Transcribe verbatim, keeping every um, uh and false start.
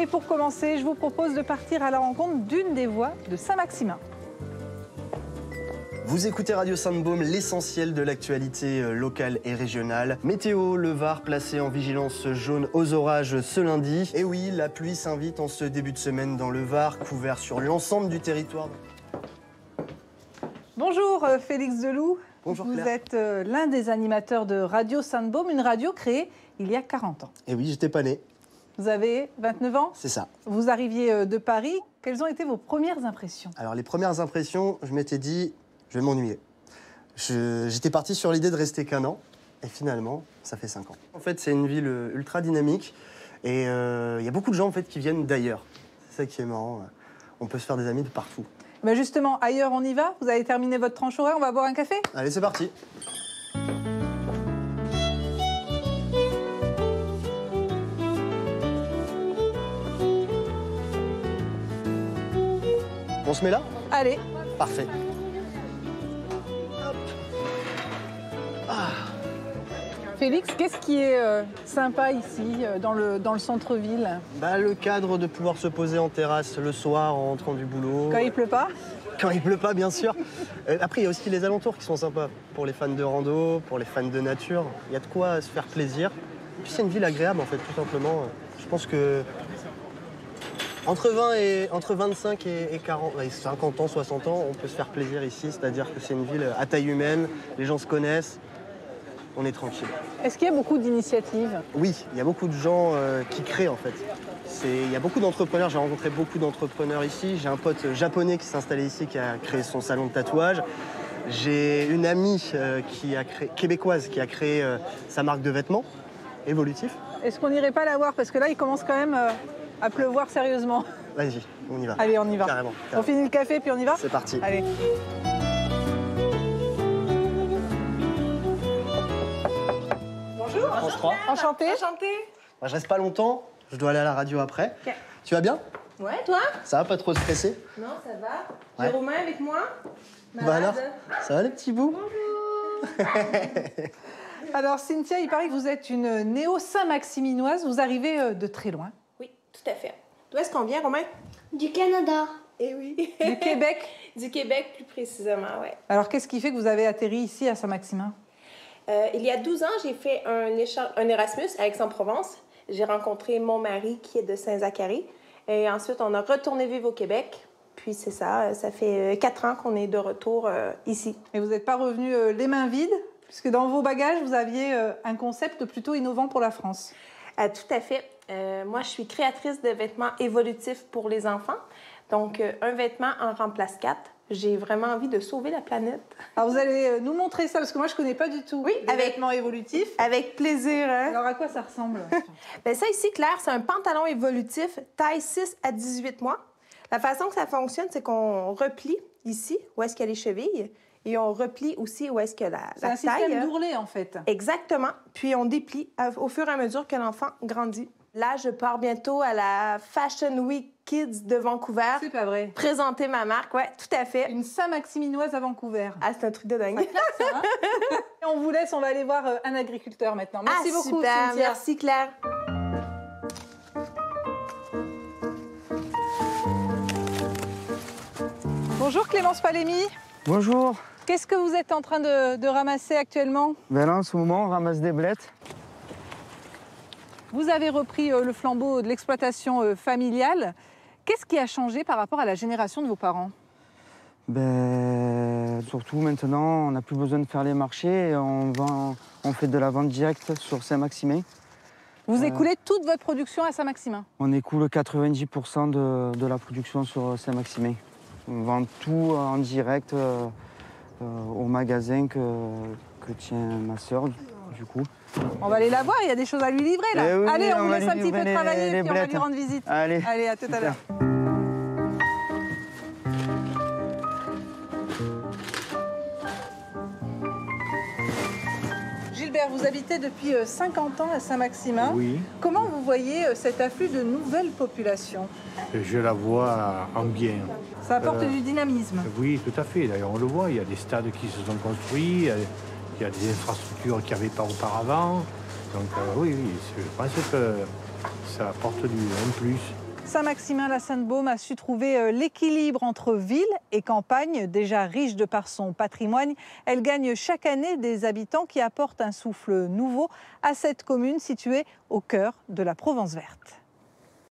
Et pour commencer, je vous propose de partir à la rencontre d'une des voix de Saint-Maximin. Vous écoutez Radio Sainte-Baume, l'essentiel de l'actualité locale et régionale. Météo, le Var placé en vigilance jaune aux orages ce lundi. Et oui, la pluie s'invite en ce début de semaine dans le Var, couvert sur l'ensemble du territoire. Bonjour Félix Deloup. Bonjour Vous Claire. êtes l'un des animateurs de Radio Sainte-Baume, une radio créée il y a quarante ans. Et oui, j'étais pas né. Vous avez vingt-neuf ans. C'est ça. Vous arriviez de Paris. Quelles ont été vos premières impressions? Alors les premières impressions, je m'étais dit, je vais m'ennuyer. Je- J'étais parti sur l'idée de rester qu'un an. Et finalement, ça fait cinq ans. En fait, c'est une ville ultra dynamique. Et il euh, y a beaucoup de gens en fait, qui viennent d'ailleurs. C'est ça qui est marrant. On peut se faire des amis de partout. Ben justement, ailleurs on y va. Vous avez terminé votre tranche horaire, on va boire un café? Allez, c'est parti. On se met là? Allez. Parfait. Félix, qu'est-ce qui est euh, sympa ici, euh, dans le, dans le centre-ville? Bah, le cadre de pouvoir se poser en terrasse le soir en rentrant du boulot. Quand il pleut pas? Quand il pleut pas, bien sûr. Euh, après, il y a aussi les alentours qui sont sympas. Pour les fans de rando, pour les fans de nature. Il y a de quoi se faire plaisir. Et puis c'est une ville agréable, en fait, tout simplement. Je pense que entre, vingt et, entre vingt-cinq et, et quarante, ouais, cinquante ans, soixante ans, on peut se faire plaisir ici. C'est-à-dire que c'est une ville à taille humaine, les gens se connaissent, on est tranquille. Est-ce qu'il y a beaucoup d'initiatives? Oui, il y a beaucoup de gens euh, qui créent, en fait. C'est- Il y a beaucoup d'entrepreneurs, j'ai rencontré beaucoup d'entrepreneurs ici. J'ai un pote japonais qui s'est installé ici, qui a créé son salon de tatouage. J'ai une amie euh, qui a créé, québécoise qui a créé euh, sa marque de vêtements, Évolutif. Est-ce qu'on n'irait pas la voir? Parce que là, il commence quand même euh, à pleuvoir sérieusement. Vas-y, on y va. Allez, on y va. Carrément, On carrément. finit le café, puis on y va? C'est parti. Allez. Bonjour. France trois. Enchantée. Enchantée. Moi, je reste pas longtemps, je dois aller à la radio après. Ok. Tu vas bien? Ouais, toi? Ça va, pas trop stressé? Non, ça va. Ouais. J'ai Romain avec moi. Bah alors, Malade. ça va les petits bouts? Alors, Cynthia, il paraît que vous êtes une néo-saint-maximinoise. Vous arrivez euh, de très loin. Oui, tout à fait. D'où est-ce qu'on vient, Romain? Du Canada. Eh oui. Du Québec. Du Québec, plus précisément, ouais. Alors, qu'est-ce qui fait que vous avez atterri ici, à Saint-Maximin? Euh, il y a douze ans, j'ai fait un, échange, un Erasmus à Aix-en-Provence. J'ai rencontré mon mari qui est de Saint-Zacharie. Et ensuite, on a retourné vivre au Québec. Puis c'est ça, ça fait quatre ans qu'on est de retour euh, ici. Et vous n'êtes pas revenu euh, les mains vides, puisque dans vos bagages, vous aviez euh, un concept plutôt innovant pour la France. Euh, tout à fait. Euh, moi, je suis créatrice de vêtements évolutifs pour les enfants. Donc, euh, un vêtement en remplace quatre. J'ai vraiment envie de sauver la planète. Alors, vous allez euh, nous montrer ça, parce que moi, je ne connais pas du tout Oui, les avec- vêtements évolutifs. Avec plaisir, hein? Alors, à quoi ça ressemble? Bien, ça ici, Claire, c'est un pantalon évolutif taille six à dix-huit mois. La façon que ça fonctionne, c'est qu'on replie ici, où est-ce qu'il y a les chevilles, et on replie aussi où est-ce que la, C'est la un taille. système d'ourlet, en fait. Exactement. Puis on déplie à- au fur et à mesure que l'enfant grandit. Là, je pars bientôt à la Fashion Week Kids de Vancouver. C'est pas vrai. Présenter ma marque, ouais, tout à fait. Une Saint-Maximinoise à Vancouver. Ah, c'est un truc de dingue. Ça, hein? Et on vous laisse, on va aller voir euh, un agriculteur maintenant. Merci ah, beaucoup, super. Cynthia. Merci, Claire. Bonjour Clémence Palémy. Bonjour. Qu'est-ce que vous êtes en train de, de ramasser actuellement? Ben là, en ce moment, on ramasse des blettes. Vous avez repris euh, le flambeau de l'exploitation euh, familiale. Qu'est-ce qui a changé par rapport à la génération de vos parents? Ben, surtout maintenant, on n'a plus besoin de faire les marchés. Et on, vend, on fait de la vente directe sur Saint-Maximin. Vous Euh. écoulez toute votre production à Saint-Maximin? On écoule quatre-vingt-dix pour cent de, de la production sur Saint-Maximin. On vend tout en direct euh, euh, au magasin que, que tient ma sœur, du coup. On va aller la voir, il y a des choses à lui livrer là. Eh oui, Allez, on, on vous va laisse lui un petit peu livrer les- travailler les puis on va lui blettes. rendre visite. Allez. Allez, à tout à l'heure. Gilbert, vous habitez depuis euh, cinquante ans à Saint-Maximin. Oui, Comment vous voyez euh, cet afflux de nouvelles populations? je la vois en bien. Ça apporte Euh, du dynamisme. Oui, tout à fait. D'ailleurs, on le voit, il y a des stades qui se sont construits, il y a, il y a des infrastructures qu'il n'y avait pas auparavant. Donc euh, oui, oui, je pense que ça apporte du, un plus. Saint-Maximin-la-Sainte-Baume a su trouver l'équilibre entre ville et campagne. Déjà riche de par son patrimoine, elle gagne chaque année des habitants qui apportent un souffle nouveau à cette commune située au cœur de la Provence verte.